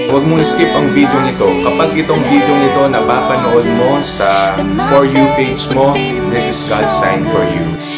huwag mong skip ang video nito. Kapag itong video nito napapanood mo sa For You page mo, this is God's sign for you.